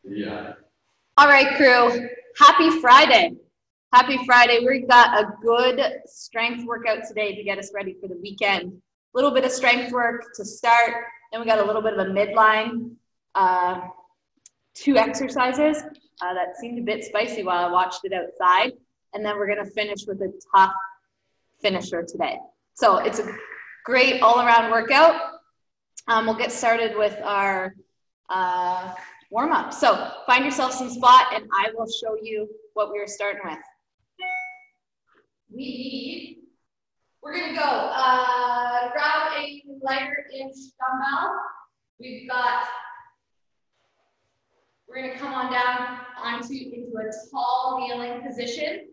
Yeah. All right, crew. Happy Friday. Happy Friday. We've got a good strength workout today to get us ready for the weekend. A little bit of strength work to start. Then we got a little bit of a midline. 2 exercises that seemed a bit spicy while I watched it outside. And then we're going to finish with a tough finisher today. So it's a great all-around workout. We'll get started with our warm up. So find yourself some spot and I will show you what we're starting with. We're gonna go, grab a lighter inch dumbbell. We're gonna come on down into a tall kneeling position.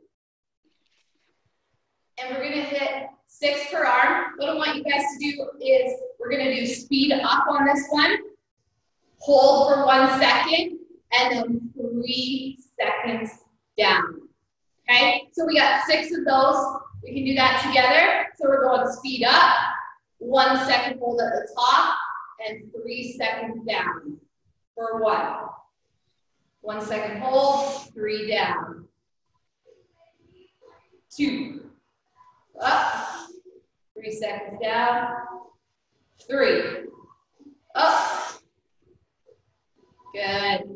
And we're gonna hit 6 per arm. What I want you guys to do is we're gonna do speed up on this one. Hold for 1 second, and then 3 seconds down. Okay, so we got 6 of those. We can do that together. So we're going speed up, 1 second hold at the top, and 3 seconds down for 1. 1 second hold, 3 down. 2, up, 3 seconds down, 3, up. Good.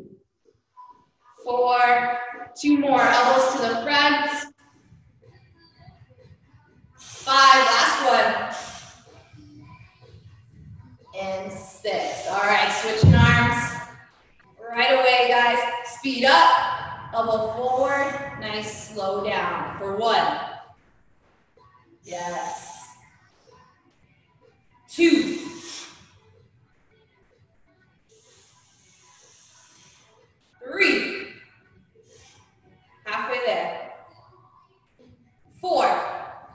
4, 2 more, elbows to the front. 5, last one. And 6. All right, switching arms. Right away, guys. Speed up, elbow forward, nice, slow down for 1. Yes. 2. 3. Halfway there. 4.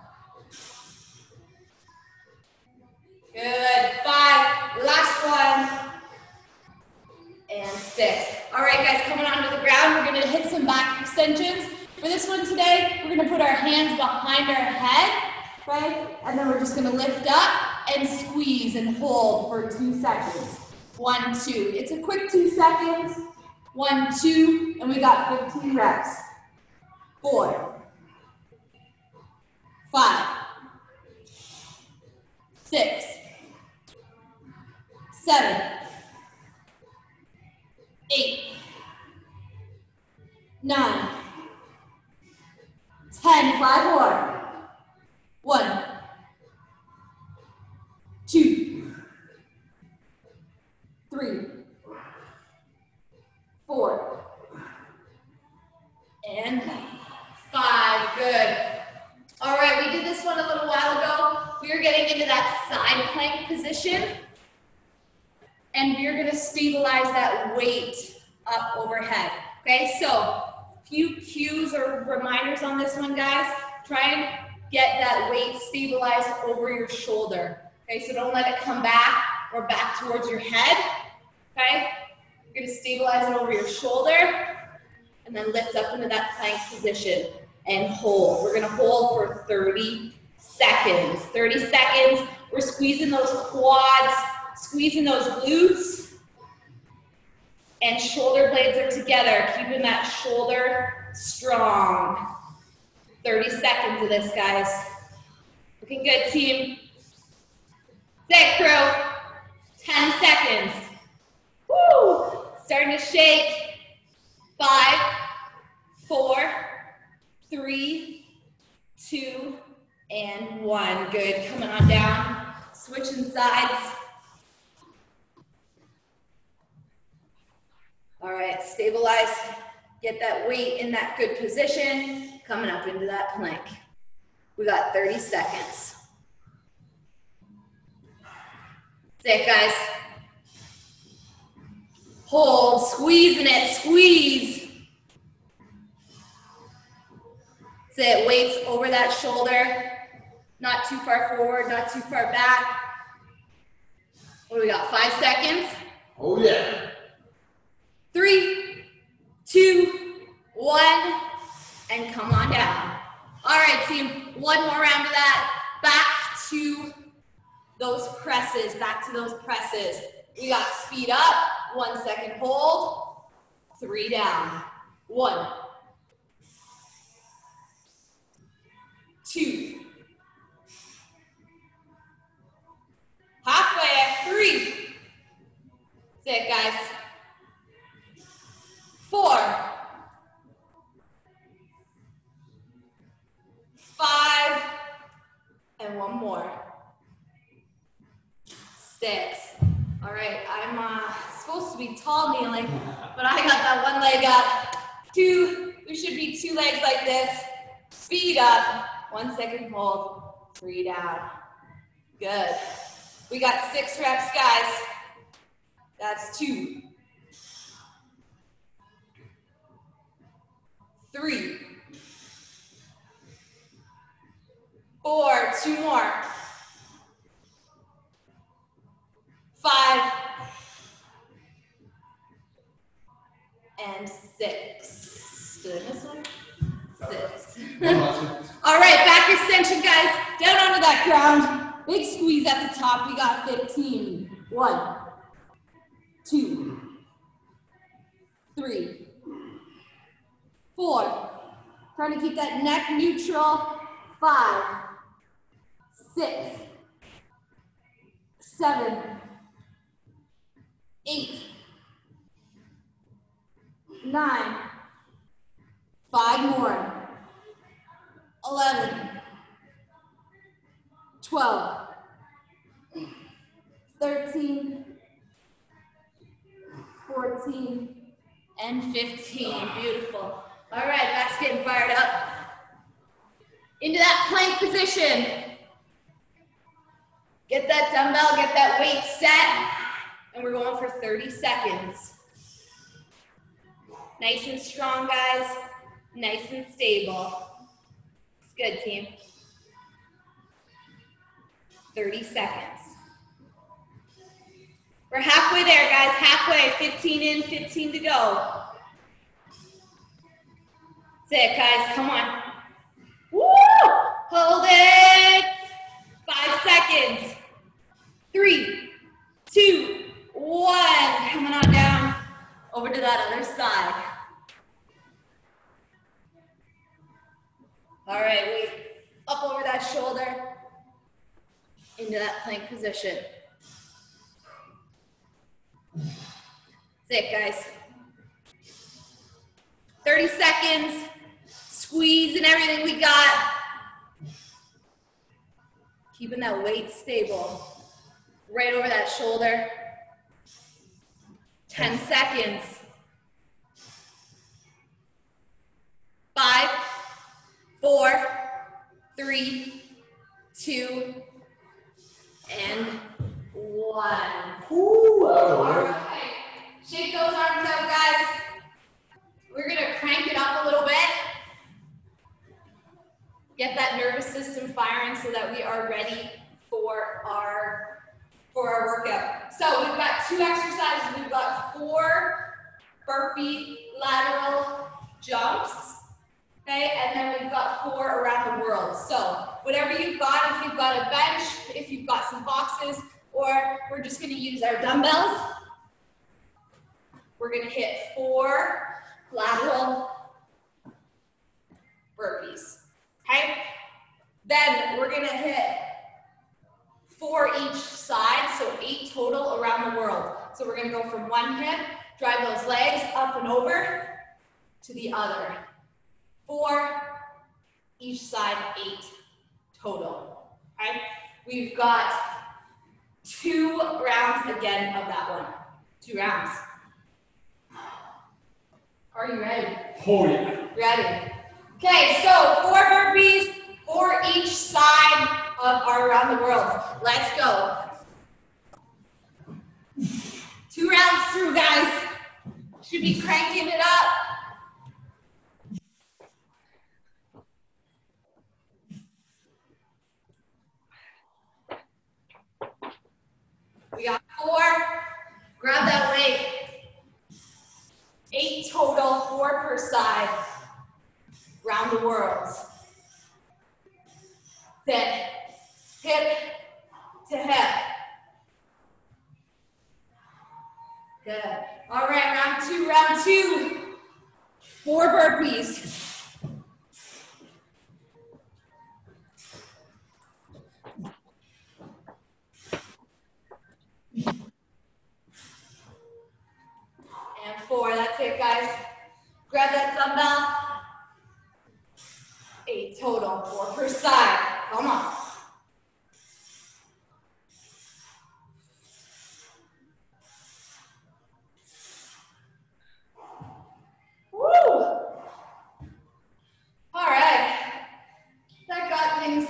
Good. 5. Last one. And 6. All right, guys, coming onto the ground, we're going to hit some back extensions. For this one today, we're going to put our hands behind our head, right? And then we're just going to lift up and squeeze and hold for 2 seconds. 1, 2. It's a quick 2 seconds. 1, 2, and we got 15 reps. 4, 5, 6, 7, 8, 9, 10, 5 more. 1, 2, 3, 4, and 5. Good. All right, we did this one a little while ago. We are getting into that side plank position. And we're going to stabilize that weight up overhead. Okay, so a few cues or reminders on this one, guys. Try and get that weight stabilized over your shoulder. Okay, so don't let it come back or back towards your head. Okay, you're going to stabilize it over your shoulder and then lift up into that plank position and hold. We're going to hold for 30 seconds. 30 seconds. We're squeezing those quads, squeezing those glutes, and shoulder blades are together, keeping that shoulder strong. 30 seconds of this, guys. Looking good, team. Sit, crew. 10 seconds. Woo! Starting to shake. 5, 4, 3, 2, and 1. Good. Coming on down. Switching sides. All right, stabilize. Get that weight in that good position. Coming up into that plank. We got 30 seconds. That's it, guys. Hold, squeezing it, squeeze. That's it, weights over that shoulder. Not too far forward, not too far back. What do we got, 5 seconds? Oh yeah. 3, 2, 1, and come on down. All right, team, 1 more round of that. Back to those presses, back to those presses. We got speed up, 1 second hold, 3 down. 1, 2, halfway at 3. That's it, guys. 4, 5, and 1 more. 6. All right, I'm supposed to be tall kneeling, but I got that one leg up. 2, there should be 2 legs like this. Speed up. 1 second hold. 3 down. Good. We got 6 reps, guys. That's 2, 3, 4, 2 more. 5, and 6. Did I miss one? 6. All right, back extension, guys. Down onto that ground. Big squeeze at the top. We got 15. 1, 2, 3, 4. Trying to keep that neck neutral. 5, 6, 7, 8, 9, 5 more. 11, 12, 13, 14, and 15. Beautiful. All right, that's getting fired up. Into that plank position. Get that dumbbell, get that weight set, and we're going for 30 seconds. Nice and strong, guys. Nice and stable. It's good, team. 30 seconds. We're halfway there, guys. Halfway. 15 in, 15 to go. That's it, guys. Come on. Woo! Hold it. 5 seconds. 3, 2, 1. Coming on down over to that other side. All right, wait. Up over that shoulder. Into that plank position. That's it, guys. 30 seconds. Squeezing everything we got. Keeping that weight stable. Right over that shoulder. 10 seconds. 5, 4, 3, 2, and 1. Ooh, All right. Shake those arms out, guys. We're gonna crank it up a little bit. Get that nervous system firing so that we are ready for our workout. So we've got 2 exercises. We've got 4 burpee lateral jumps. Okay, and then we've got 4 around the world. So whatever you've got, if you've got a bench, if you've got some boxes, or we're just gonna use our dumbbells. We're gonna hit 4 lateral burpees, okay? Then we're gonna hit 4 each side, so 8 total around the world. So we're gonna go from one hip, drive those legs up and over to the other. 4 each side, 8 total, okay? We've got 2 rounds again of that one. 2 rounds. Are you ready? Oh yeah. Ready. Okay, so 4 burpees, 4 each side of our around the world. Let's go. 2 rounds through, guys. Should be cranking it up. We got 4. Grab that weight. 8 total, 4 per side. Round the world. Sit. Hip to hip. Good. All right, round 2 to round 2. 4 burpees. And 4, that's it, guys. Grab that dumbbell. 8 total, 4 per side. Come on. Woo! All right. That got things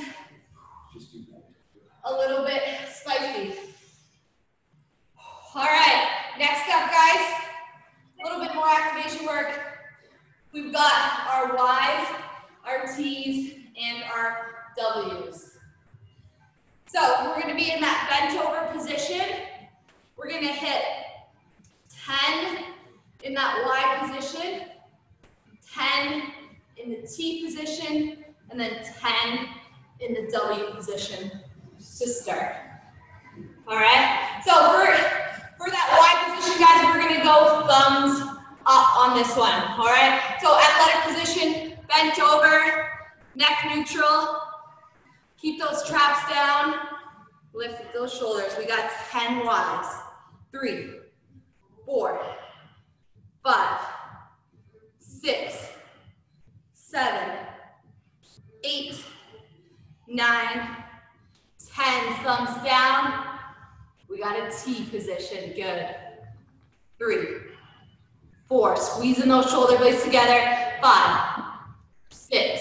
a little bit spicy. All right, next up, guys, a little bit more activation work. We've got our Ys, our Ts, and our Ws. So we're gonna be in that bent over position. We're gonna hit 10 in that Y position, 10 in the T position, and then 10 in the W position to start. All right, so for that Y position, guys, we're gonna go thumbs up on this one, all right? So athletic position, bent over, neck neutral, keep those traps down, lift those shoulders. We got 10 Ys. 3, 4, 5, 6, 7, 8, 9, 10. Thumbs down. We got a T position. Good. 3, 4. Squeezing those shoulder blades together. 5, 6,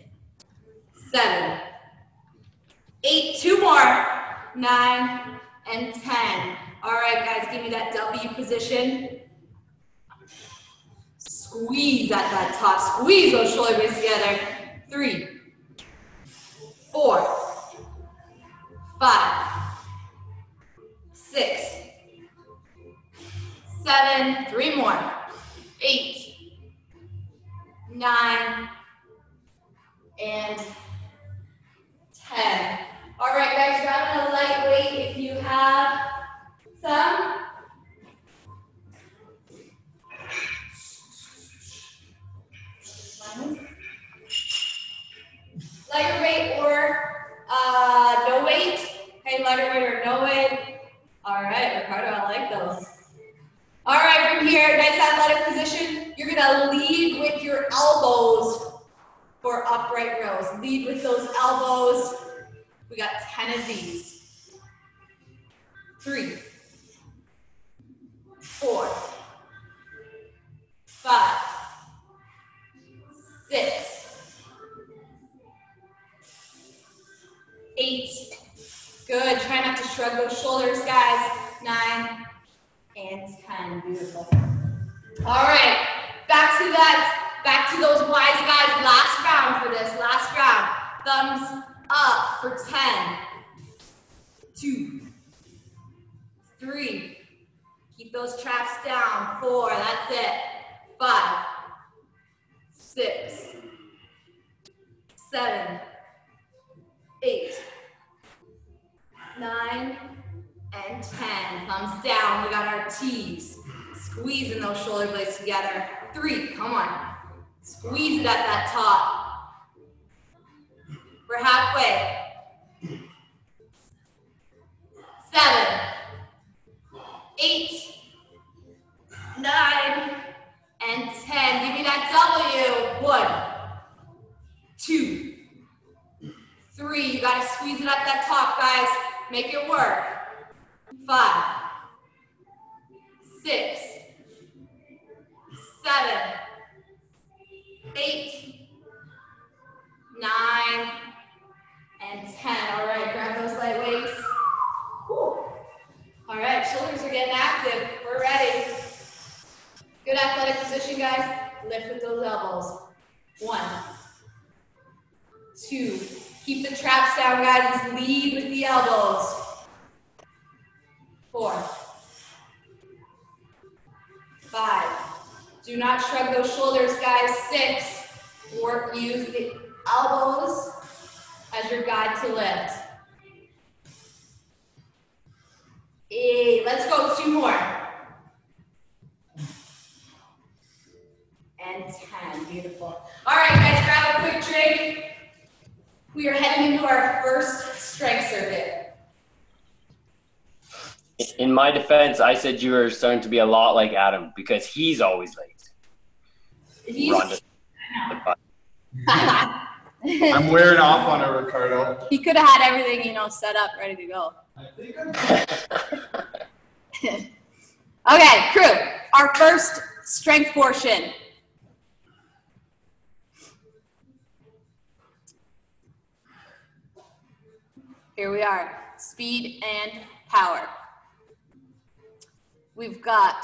7, 8. 2 more. 9 and 10. All right, guys, give me that W position. Squeeze at that top. Squeeze those shoulder blades together. 3, 4, 5, 6, 7, 3 more, 8, 9, and 10. All right, guys, grab a lightweight if you have some. Lighter weight or no weight. Hey, lighter weight or no weight. All right, Ricardo, I like those. All right, from here, nice athletic position. You're gonna lead with your elbows for upright rows. Lead with those elbows. We got 10 of these. 3, 4, 5, 6, 8. Good. Try not to shrug those shoulders, guys. 9 and 10. Beautiful. All right. Back to those Ys, guys. Last round for this. Last round. Thumbs up for 10. 2, 3. Keep those traps down. 4. That's it. 5, 6, 7, 8, 9, and 10. Thumbs down. We got our T's. Squeezing those shoulder blades together. 3. Come on. Squeeze it at that top. We're halfway. 7, 8, 9, and 10. Give me that W. 1, 2, 3. You gotta squeeze it up that top, guys. Make it work. 5, 6, 7, 8, 9, and 10. All right, grab those light weights. Whew. All right, shoulders are getting active. We're ready. Good athletic position, guys. Lift with those elbows. 1, 2. Keep the traps down, guys. Lead with the elbows. 4, 5. Do not shrug those shoulders, guys. 6. Use the elbows as your guide to lift. 8. Let's go. 2 more. and 10. Beautiful. All right, guys, grab a quick drink. We are heading into our first strength circuit. In my defense, I said you were starting to be a lot like Adam because he's always late. I'm wearing off on it, Ricardo. He could have had everything, set up, ready to go. I think I'm Okay, crew, our first strength portion. Here we are, speed and power. We've got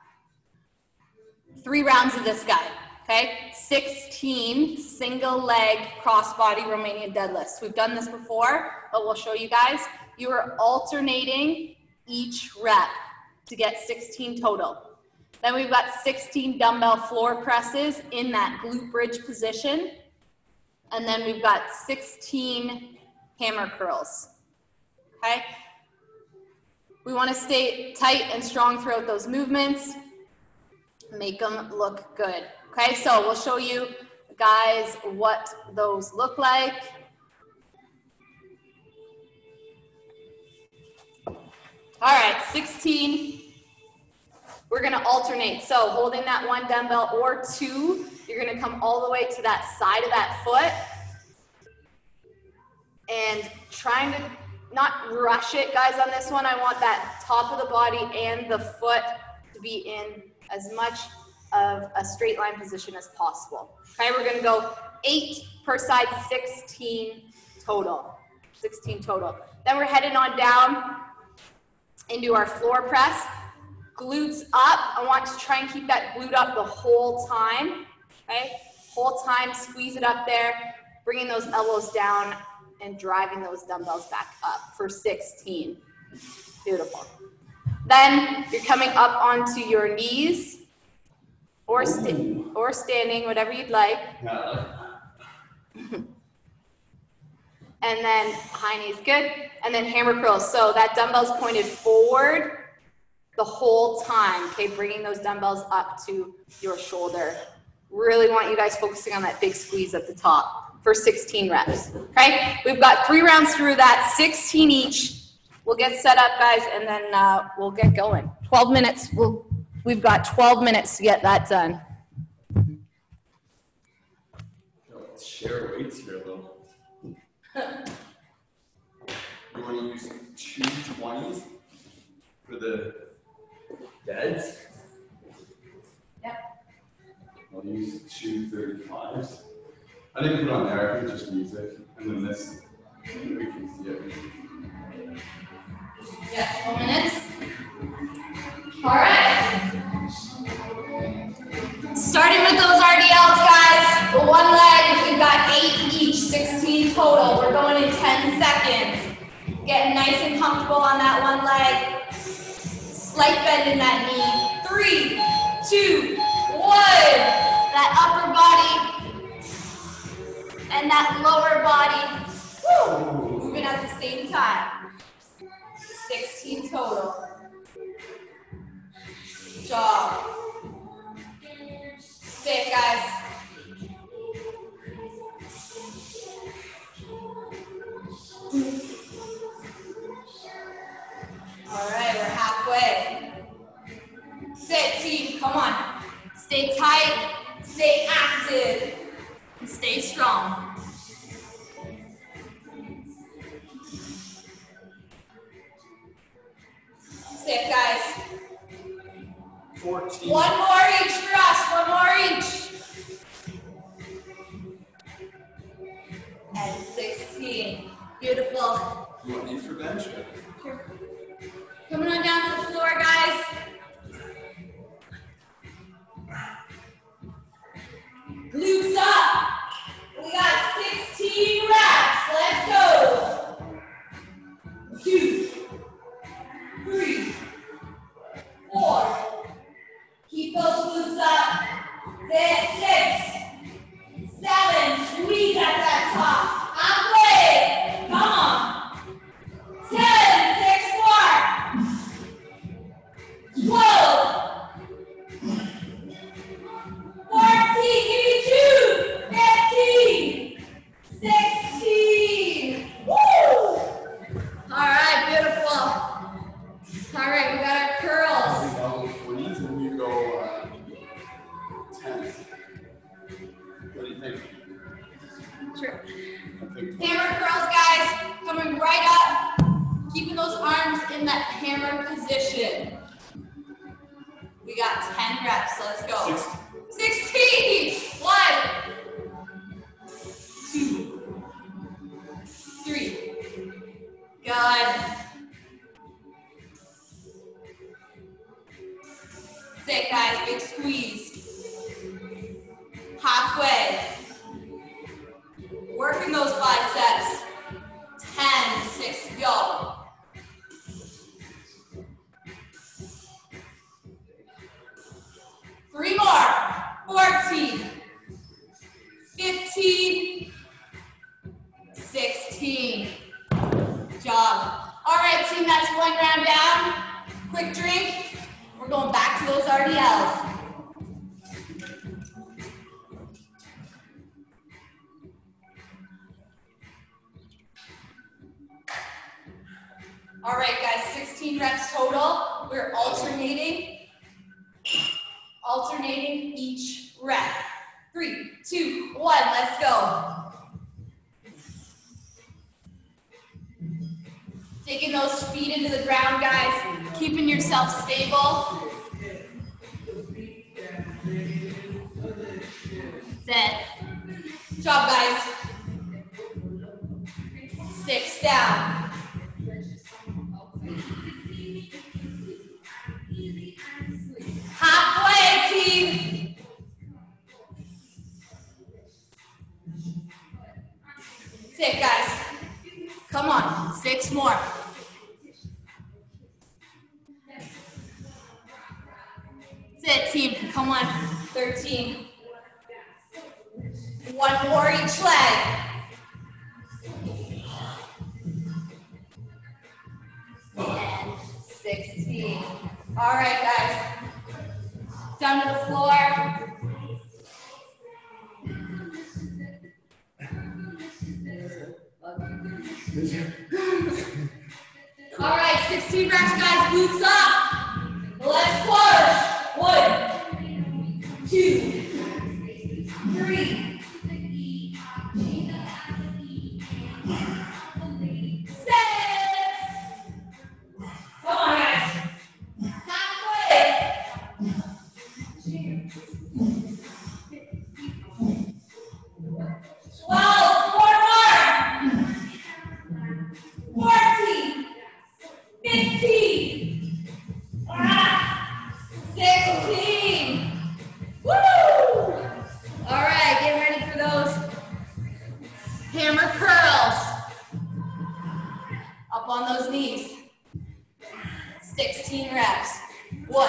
3 rounds of this guy, okay? 16 single leg crossbody Romanian deadlifts. We've done this before, but we'll show you guys. You are alternating each rep to get 16 total. Then we've got 16 dumbbell floor presses in that glute bridge position. And then we've got 16 hammer curls, okay? We want to stay tight and strong throughout those movements. Make them look good. Okay, so we'll show you guys what those look like. All right, 16. We're going to alternate. So holding that 1 dumbbell or 2, you're going to come all the way to that side of that foot and trying to not rush it, guys, on this one. I want that top of the body and the foot to be in as much of a straight line position as possible. Okay, we're gonna go 8 per side, 16 total. 16 total. Then we're heading on down into our floor press. Glutes up. I want to try and keep that glute up the whole time. Okay, whole time, squeeze it up there, bringing those elbows down and driving those dumbbells back up for 16. Beautiful. Then you're coming up onto your knees or standing, whatever you'd like. And then high knees, good. And then hammer curls. So that dumbbell's pointed forward the whole time, okay? Bringing those dumbbells up to your shoulder. Really want you guys focusing on that big squeeze at the top for 16 reps, okay? We've got 3 rounds through that, 16 each. We'll get set up, guys, and then we'll get going. 12 minutes, we've got 12 minutes to get that done. Let's share weights here, though. You want to use 2 20s for the deads? Yep. I'll use 2 35s. I didn't put on there, I think just music. And then this, we can see it. Yeah, 12 minutes. All right. Starting with those RDLs, guys. The 1 leg, we've got 8 each, 16 total. We're going in 10 seconds. Getting nice and comfortable on that 1 leg. Slight bend in that knee. 3, 2, 1. That upper body and that lower body. Woo, moving at the same time. 16 total. Good job. Sit, guys. All right, we're halfway. Sit, team, come on. Stay tight, stay active, and stay strong. Sit, guys. 14. 1 more each for us, 1 more each. And 16. Beautiful. You want these for bench? Sure. Coming on down to the floor, guys. Glutes up. We got 16 reps. Let's go. 2, 3, 4. Keep those glutes up. 6, 7. Squeeze at that top. Halfway. Come on. 10. Let's go. 16. 1, 2, 3. Good. Sit, guys. Big squeeze. Halfway. Working those biceps. 10, 6 to go. 3 more. 14, 15, 16. Good job. All right, team, that's 1 round down. Quick drink. We're going back to those RDLs. All right, guys, 16 reps total. We're alternating each rep. 3, 2, 1, let's go. Taking those feet into the ground, guys. Keeping yourself stable. Set. Good job, guys. 6 down. Halfway, team. Sit, guys. Come on, 6 more. Sit, team. Come on, 13. 1 more each leg. And 16. All right, guys. Down to the floor. All right, 16 reps, guys. Glutes up. Let's push. 1, 2, 3. 6. Come on, guys. Halfway. 12. 4 more. 14. 15. 16. Woo! All right, get ready for those hammer curls. Up on those knees. 16 reps. 1,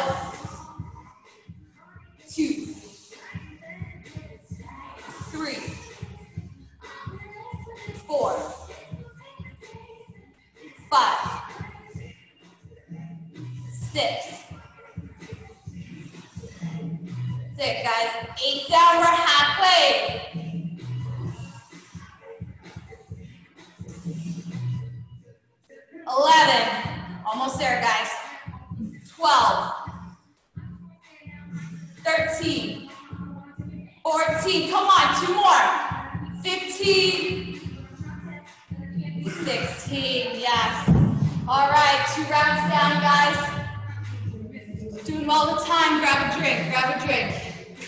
2, 3, 4, 5, 6. Sit, guys. 8 down, we're halfway. 11. Almost there, guys. 12. 13. 14. Come on, 2 more. 15. 16. Yes. All right, 2 rounds down, guys. Doing well the time. Grab a drink. Grab a drink.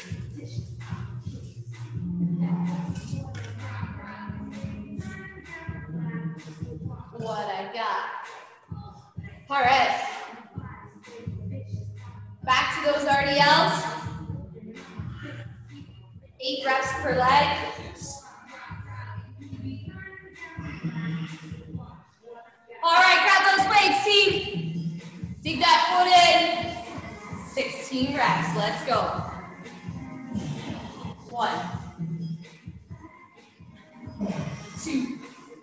What I got. All right. Back to those RDLs. 8 reps per leg. All right, grab those weights, team. Dig that foot in. 16 reps, let's go. 1, 2,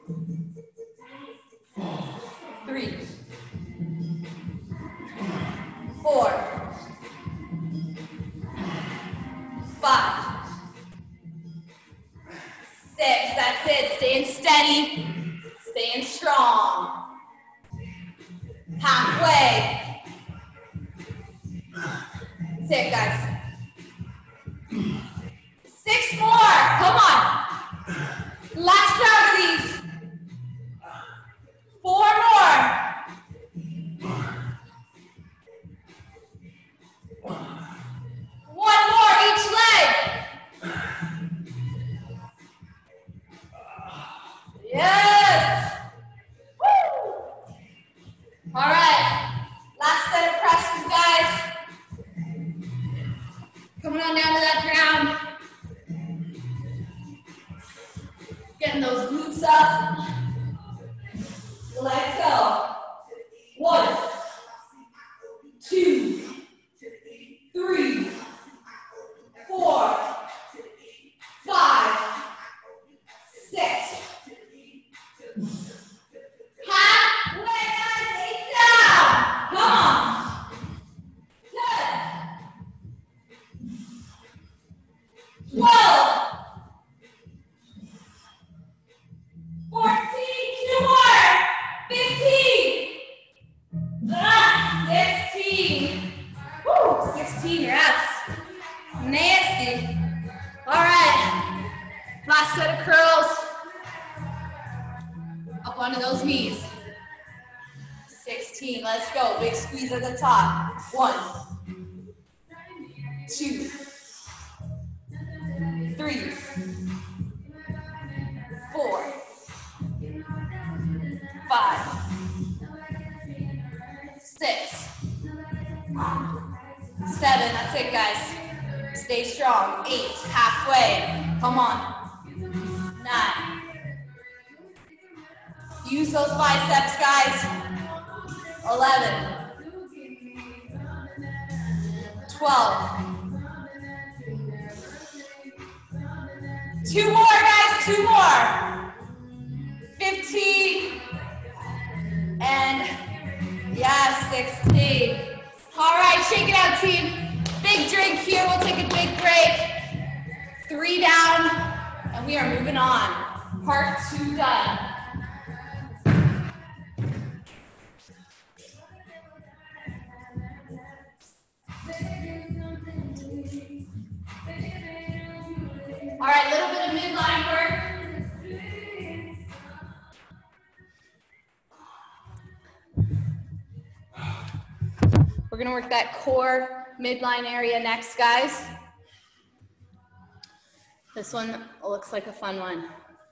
3, 4, 5, 6. That's it. Staying steady, staying strong. Halfway. Sit, guys. 6 more. Come on. Last round of these. 4 more. 1. getting those glutes up. Let's go. 1, 2, 3, 4, 5, 6. Halfway, guys, 8 down. Come on. 10, 12, 14, 2 more, 15, 16. Woo, 16 reps. Nasty. All right, last set of curls. Up onto those knees. 16, let's go. Big squeeze at the top. 1, 2, 3, 4, 5, 6, 7. That's it, guys. Stay strong. 8, halfway. Come on. 9. Use those biceps, guys. 11, 12. 2 more, guys, 2 more. 15, and yeah, 16. All right, shake it out, team. Big drink here, we'll take a big break. 3 down, and we are moving on. Part 2 done. All right, a little bit of midline work. We're gonna work that core midline area next, guys. This one looks like a fun one.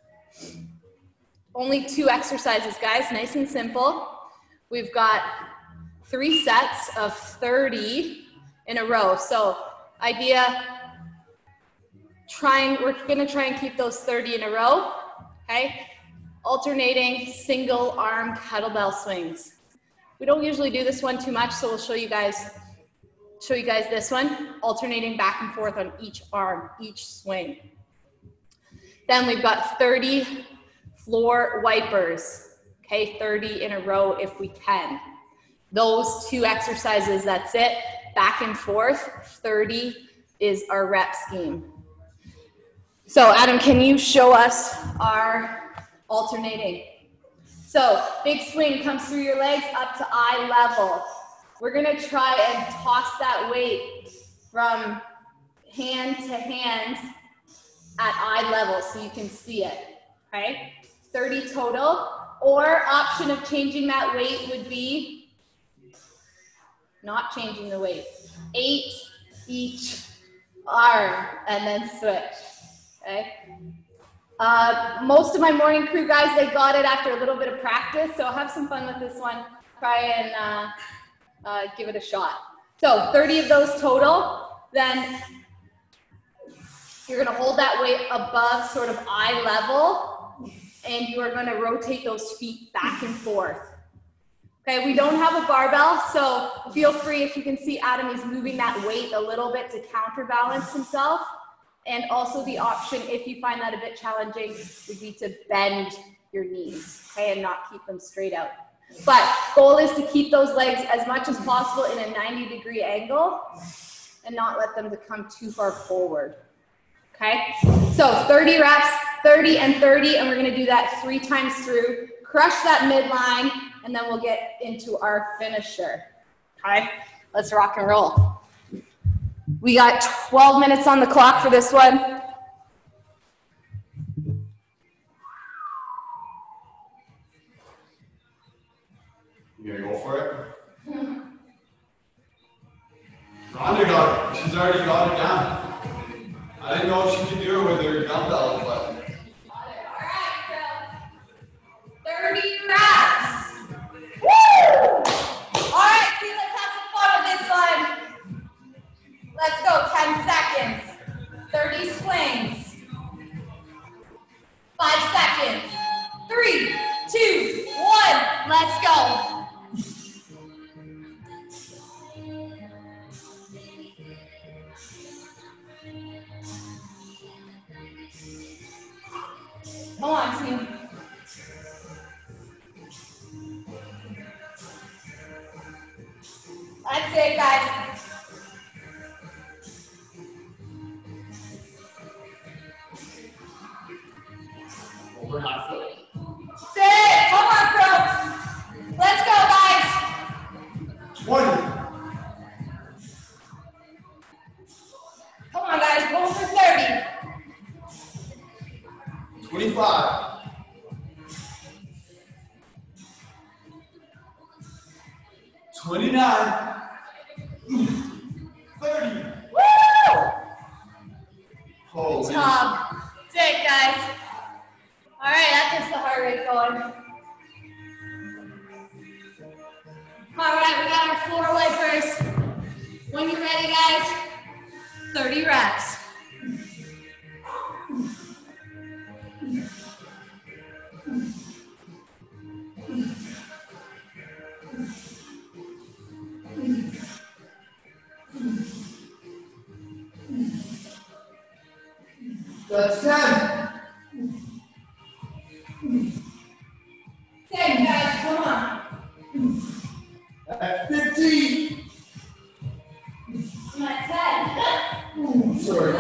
Only 2 exercises, guys, nice and simple. We've got 3 sets of 30 in a row. So idea, we're gonna try and keep those 30 in a row, okay? Alternating single arm kettlebell swings. We don't usually do this one too much, so we'll show you guys this one, alternating back and forth on each arm, each swing. Then we've got 30 floor wipers, okay? 30 in a row if we can. Those 2 exercises, that's it. Back and forth, 30 is our rep scheme. So Adam, can you show us our alternating? So big swing comes through your legs up to eye level. We're gonna try and toss that weight from hand to hand at eye level so you can see it, okay? 30 total, or option of changing that weight would be not changing the weight. 8 each arm and then switch, okay? Most of my morning crew guys, they got it after a little bit of practice, so have some fun with this one. Try and give it a shot. So 30 of those total, then you're gonna hold that weight above sort of eye level, and you are gonna rotate those feet back and forth. Okay, we don't have a barbell, so feel free, if you can see Adam, he's moving that weight a little bit to counterbalance himself. And also the option, if you find that a bit challenging, would be to bend your knees, okay, and not keep them straight out. But goal is to keep those legs as much as possible in a 90-degree angle and not let them become too far forward, okay? So 30 reps, 30 and 30, and we're gonna do that 3 times through. Crush that midline, and then we'll get into our finisher, okay? Let's rock and roll. We got 12 minutes on the clock for this one. You gonna go for it? Rhonda got it. She's already got it down. I didn't know if she could do it with her dumbbell, but. All right, so 30 reps. Woo! All right, see, let's have some fun with this one. Let's go, 10 seconds. 30 swings. 5 seconds. Come on, team. That's it, guys. We're not feeling. Sit. Come on, Crow. Let's go, guys. 20. Come on, guys. Go for 30. 25. 29. 30. Woo! Holy. Good job. That's it, guys. All right, that gets the heart rate going. All right, we got our floor wipers. When you're ready, guys, 30 reps. That's 10. 10, guys, come on. At 15. I'm at 10. Ooh, sorry.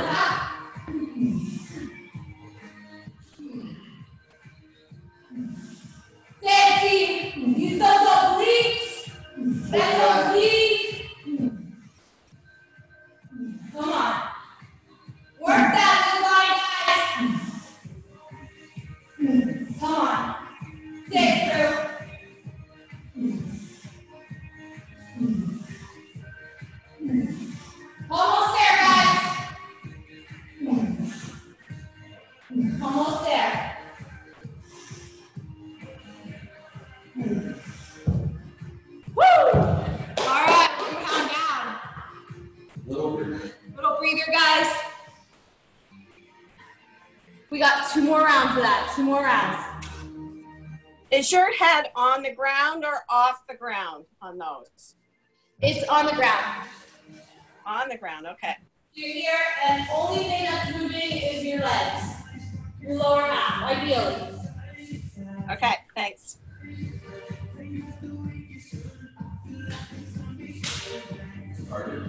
15. Use those obliques. Bend those knees. Come on. Work that midline, guys. Come on. Stay through. Almost there, guys. Almost there. Woo! All right, we'll count down. Little bit. Little breather, guys. We got 2 more rounds of that. 2 more rounds. Is your head on the ground or off the ground on those? It's on the ground. On the ground, okay. You're here, and only thing that's moving is your legs. Your lower half, ideally. Okay, thanks. Harder.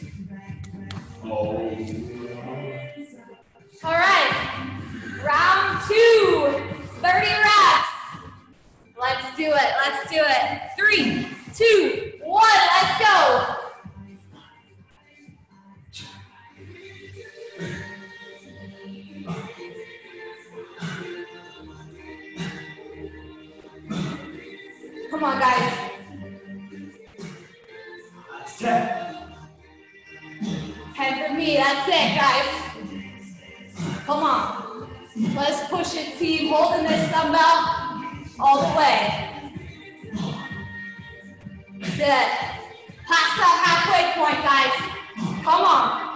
Oh. All right, round 2, 30 reps. Let's do it, let's do it. 3, 2, 1, let's go. Come on, guys. That's 10. 10 for me, that's it, guys. Come on. Let's push it, team. Holding this dumbbell all the way. That's it. Past that halfway point, guys. Come on.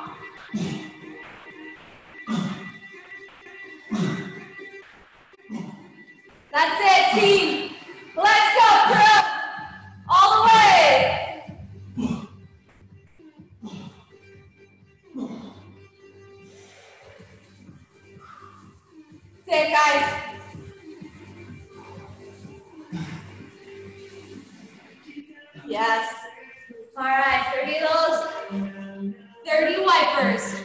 That's it, team. Let's go, crew. All the way. That's it, guys. Yes. All right, 30 of those. 30 wipers.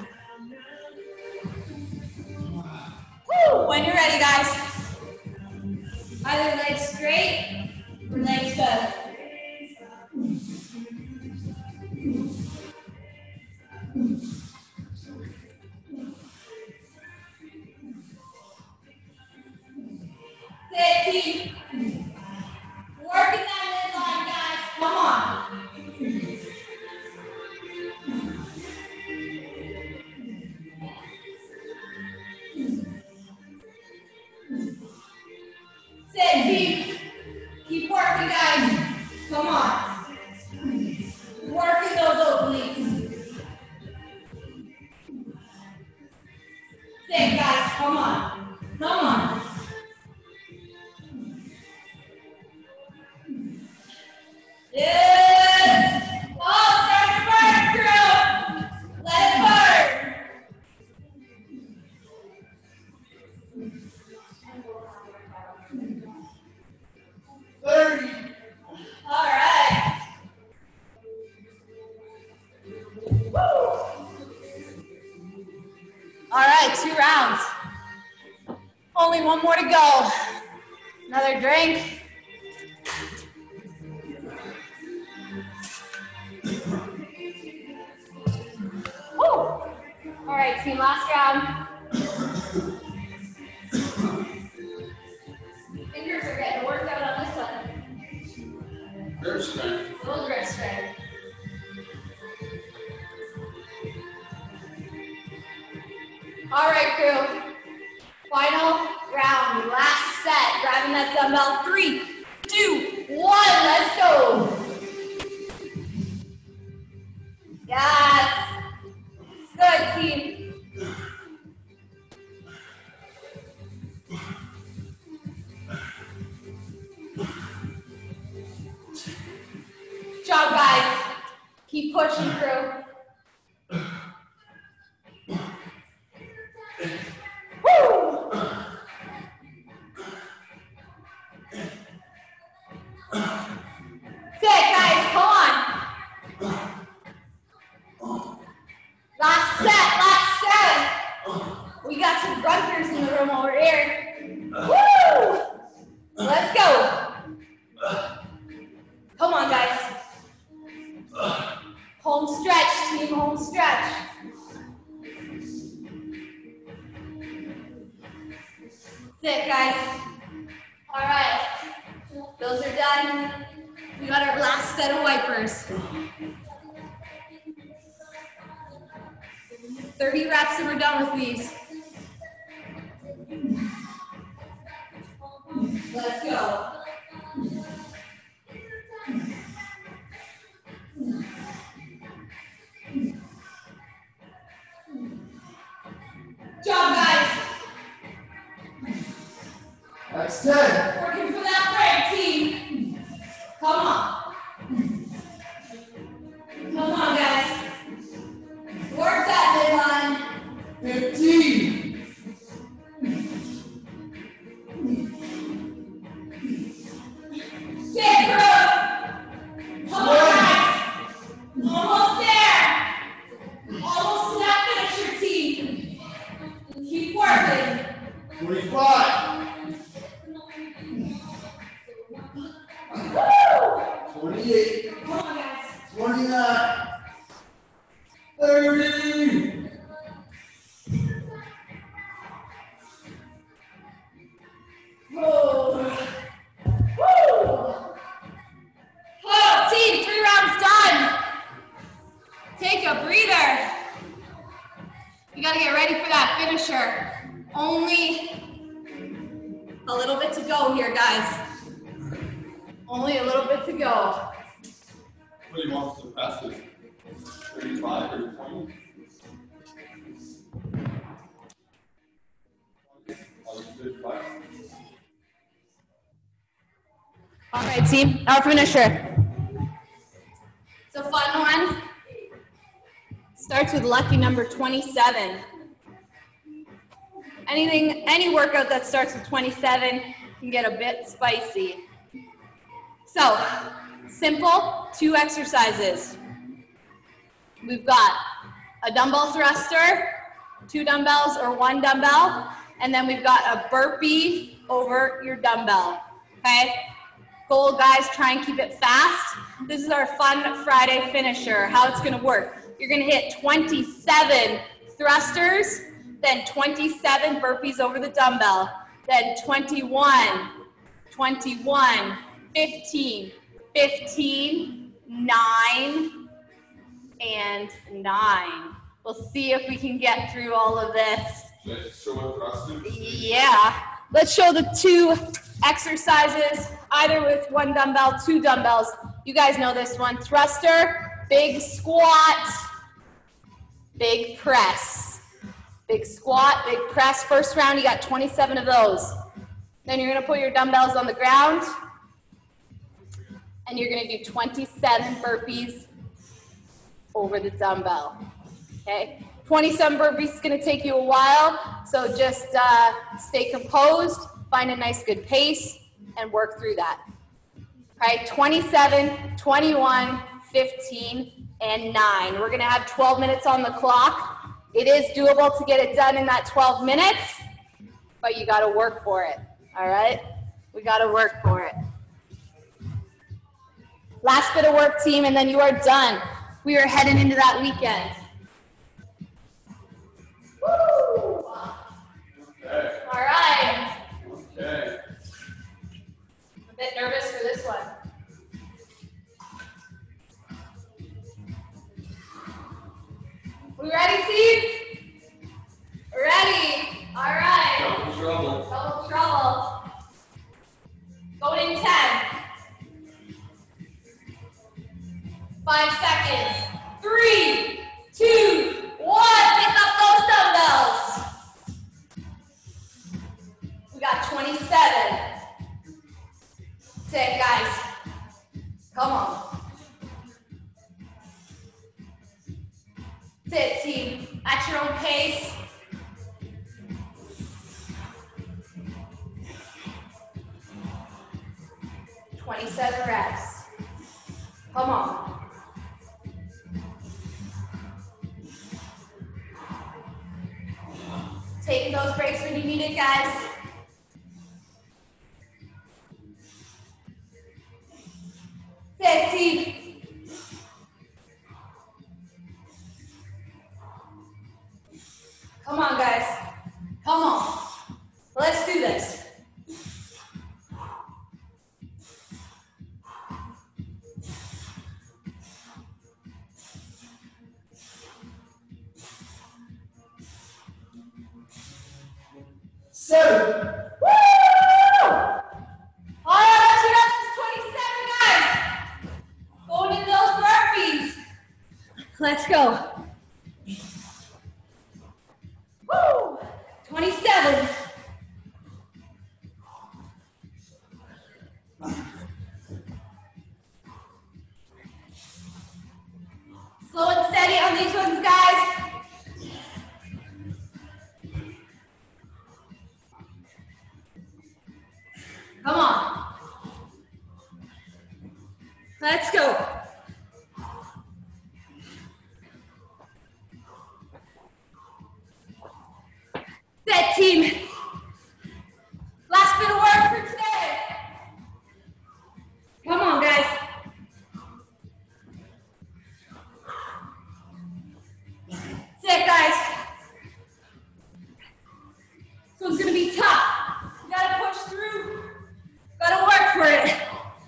Woo! When you're ready, guys. Either legs straight or legs bent. Sit, team. Working that midline, guys. Come on. Sit, team. Keep working, guys. Come on. Working those obliques. Sit, guys. Come on. Come on. Yes! Oh, start to burn, crew! Let it burn! All right, 2 rounds. Only 1 more to go. Another drink. Woo! All right, team, last round. Fingers are getting worked out on this one. Grip strength. A little grip strength. All right, crew. Final round, last set. Grabbing that dumbbell. 3, 2, 1. Let's go. Yes. Good, team. Good job, guys. Keep pushing, crew. Woo! Sick, guys, come on. Last set. We got some grunters in the room over here. Woo! Let's go. Come on, guys. Home stretch, team, home stretch. Sick, guys. All right, those are done. We got our last set of wipers. 30 reps and we're done with these. Let's go. Good job, guys. That's 10. Working for that break, team. Come on. Come on, guys. Work that midline. 15. Sick, bro. Come on, guys. Almost there. Almost to that finisher, team. Keep working. 25. Woo! 28. Come on, guys. 29. 30. Whoa. Woo! Oh, team, 3 rounds done. Take a breather. You gotta get ready for that finisher. Only a little bit to go here, guys. Only a little bit to go. What do you want to pass it? 35 or 20? I'll use 35. All right, team, our finisher. It's a fun one. Starts with lucky number 27. Any workout that starts with 27 can get a bit spicy. So, simple 2 exercises. We've got a dumbbell thruster, 2 dumbbells or 1 dumbbell, and then we've got a burpee over your dumbbell, okay? Goal, guys, try and keep it fast. This is our fun Friday finisher. How it's gonna work. You're gonna hit 27 thrusters, then 27 burpees over the dumbbell, then 21, 21, 15, 15, 9, and 9. We'll see if we can get through all of this. Let's show what thrusters. Yeah. Let's show the 2 exercises, either with 1 dumbbell, 2 dumbbells. You guys know this one. Thruster, big squat, big press. Big squat, big press. First round, you got 27 of those. Then you're gonna put your dumbbells on the ground, and you're gonna do 27 burpees over the dumbbell, okay? 27 burpees is gonna take you a while, so just stay composed, find a nice good pace, and work through that. All right, 27, 21, 15, and 9. We're gonna have 12 minutes on the clock. It is doable to get it done in that 12 minutes, but you gotta work for it, all right? We gotta work for it. Last bit of work, team, and then you are done. We are heading into that weekend. Woo! Okay. All right. Okay. I'm a bit nervous for this one. We ready, team? Ready. All right. Double trouble. Double trouble. Going in 10. 5 seconds. 3, 2, 1. Pick up those dumbbells. We got 27. Sit, guys. Come on. Sit, team. At your own pace. "27 reps. Come on. Taking those breaks when you need it, guys. Sit, team. Come on, guys. Come on. Let's do this. Seven. Woo! All right, let's get up to 27, guys. Going into those burpees. Let's go. Woo! 27. Slow and steady on these ones, guys. Come on. Let's go. Set, team. Last bit of work for today. Come on, guys. Sit, guys. So it's gonna be tough. You gotta push through. Gotta work for it.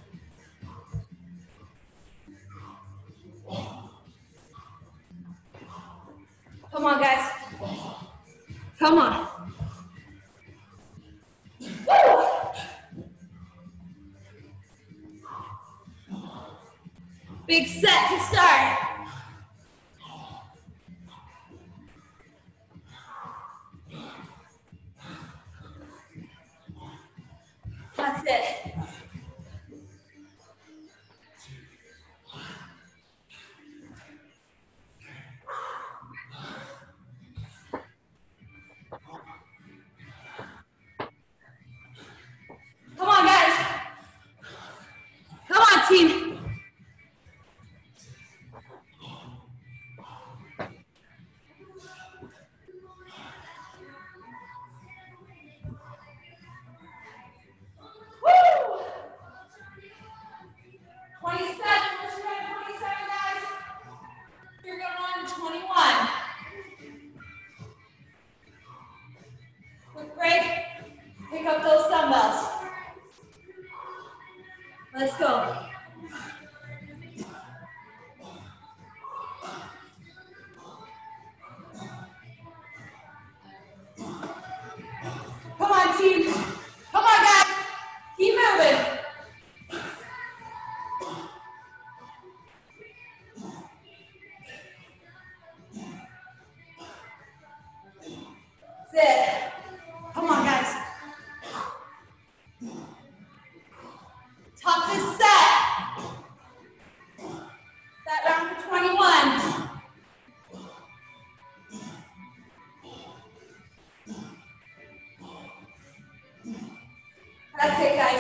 Come on, guys. Come on. Woo! Big set to start. That's it. Come on, guys. Come on, team. Woo! 27. Let's try 27, guys. You're going on to 21. Quick break. Pick up those dumbbells. Let's go. Come on, team. Come on, guys. Keep moving. Sit. Come on, guys. Toughest set. That round for 21. That's it, guys.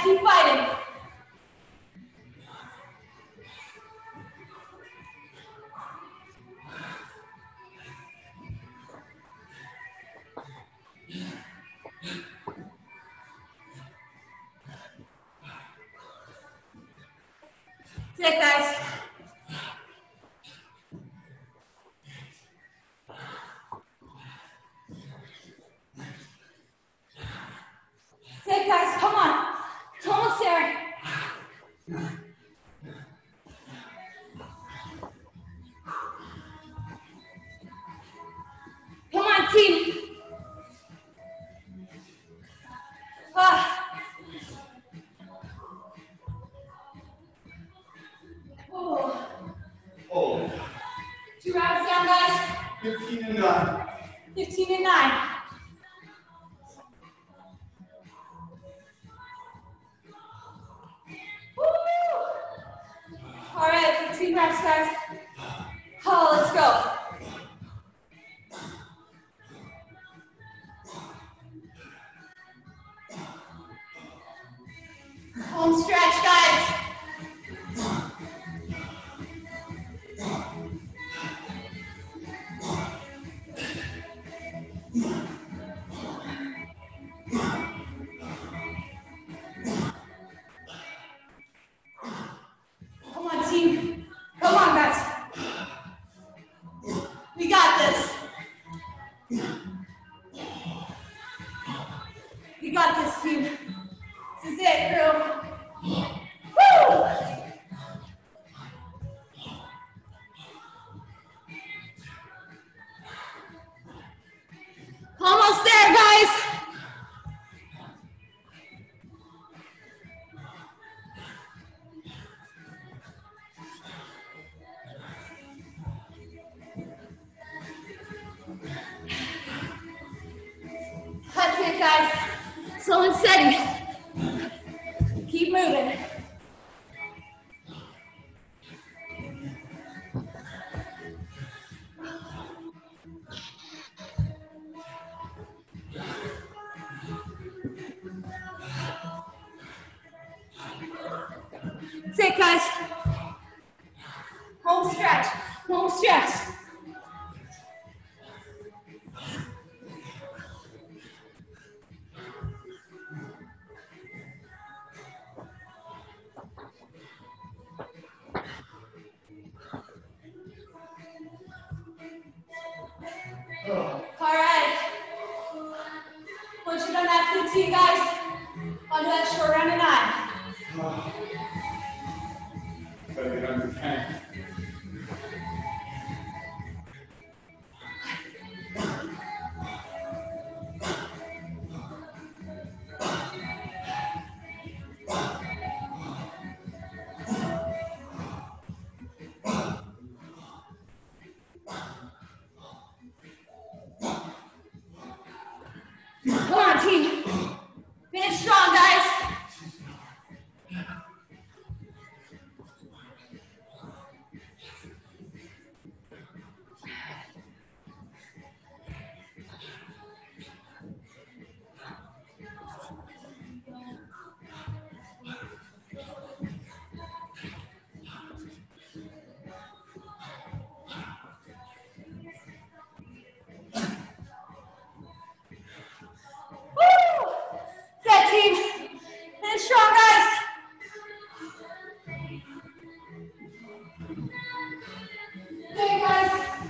keep fighting. That's it, guys. That's it, guys. Come on. It's almost there. Come on, team. Oh. Oh, 2 rounds down, guys. 15 and 9. 15 and 9. Woo! All right, 15 reps, guys. Oh, let's go. Home stretch, guys. Come on, team. Come on, guys. We got this. We got this, team. This is it, crew. Woo! Almost there, guys. That's it, guys. Slow and steady. Keep moving. That's it, guys. Home stretch. Home stretch. All right. Once you've done that 15, guys, onto that short round of 9. Better get under 10. Come on, team. Finish strong, guys. Woo! That team. Finish strong, guys. Okay, guys.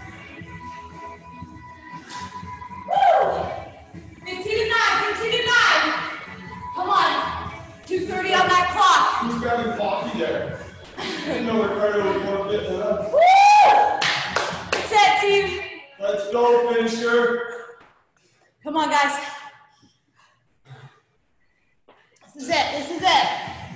Woo! 15 and 9, 15 and 9. Come on. 2:30 on that clock. Who's grabbing coffee there? I know Ricardo was more fit than us. Woo! That's it, team. Let's go, finisher. Come on, guys. This is it. This is it.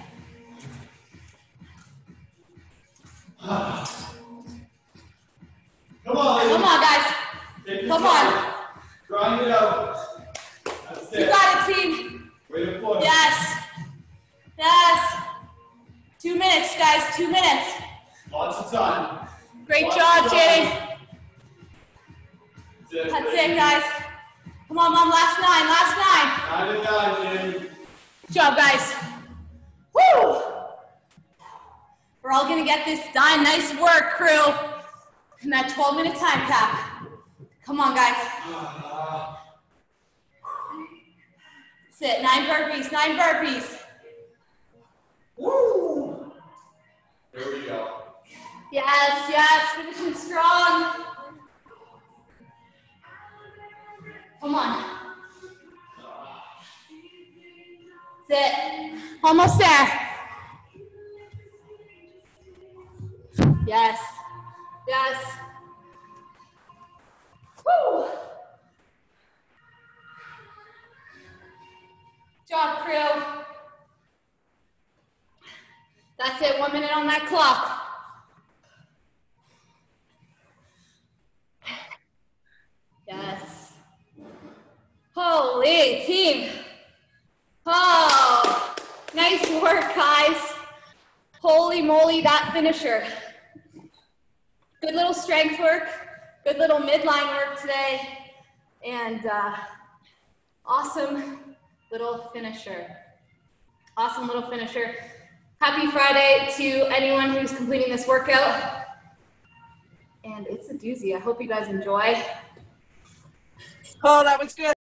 Come on, ladies. Come on, guys. Take your Come time. on. Grind it out. That's You it. got it, team. Way to push. Yes. Yes. 2 minutes, guys. 2 minutes. Lots of time. Great Lots job, of Jay. time. That's That's ladies. it, guys. Come on, Mom. Last 9. Last 9. 9 and 9, Jamie. Good job, guys. We're all gonna get this done. Nice work, crew. And that 12-minute time cap. Come on, guys. Sit, 9 burpees, 9 burpees. Woo! There we go. Yes, yes, finishing strong. Come on. Sit. Almost there. Yes. Yes. Woo. Job, crew. That's it, 1 minute on that clock. Yes. Holy team. Oh, nice work, guys. Holy moly, that finisher. Good little strength work, good little midline work today, and awesome little finisher. Awesome little finisher. Happy Friday to anyone who's completing this workout. And it's a doozy. I hope you guys enjoy. Oh, that was good.